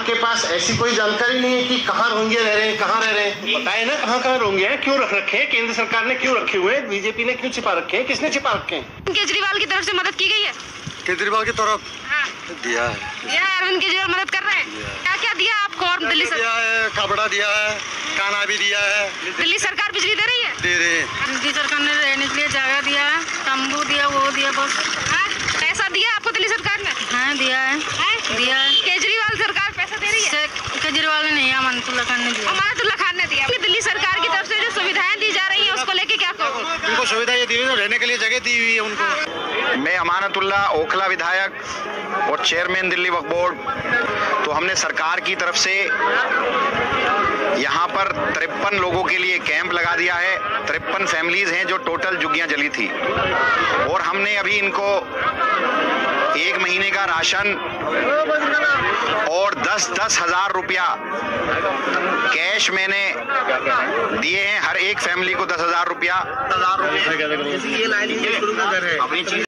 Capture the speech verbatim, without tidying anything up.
आपके पास ऐसी कोई जानकारी नहीं है कि कहाँ रोहिंग्या रह रहे हैं, कहाँ रह रहे हैं? बताए ना कहाँ कहाँ रोहिंग्या है, क्यों रख रखे हैं, केंद्र सरकार ने क्यों रखे हुए हैं, बीजेपी ने क्यों छिपा रखे हैं, किसने छिपा रखे हैं? केजरीवाल की तरफ से मदद की गई है? केजरीवाल की तरफ हाँ। दिया है दिया है, अरविंद केजरीवाल मदद कर रहे हैं। क्या क्या दिया आपको? और दिल्ली सरकार दिया है, कपड़ा दिया है, खाना भी दिया है। दिल्ली सरकार बिजली दे रही है? दे रही है। दिल्ली सरकार ने रहने के लिए जगह दिया है, तंबू दिया, वो दिया, बस। हाँ? पैसा दिया आपको दिल्ली सरकार ने? हाँ दिया है, है? दिया है। केजरीवाल सरकार पैसा दे रही है? केजरीवाल ने नहीं, अमानतुल्लाह खान ने दिया। अमानतुल्लाह खान ने दिया। दिल्ली सरकार की तरफ से जो सुविधाएं दी जा रही है उसको लेके क्या कहो? उनको सुविधा ये दी हुई है, रहने के लिए जगह दी हुई है उनको। मैं अमानतुल्लाह ओखला विधायक और चेयरमैन दिल्ली वक्फ बोर्ड, तो हमने सरकार की तरफ से यहाँ पर तिरपन लोगों के लिए कैंप लगा दिया है। तिरपन फैमिलीज हैं जो टोटल झुग्गियाँ जली थी, और हमने अभी इनको एक महीने का राशन और दस दस हजार रुपया कैश मैंने दिए हैं। हर एक फैमिली को दस हजार रुपया।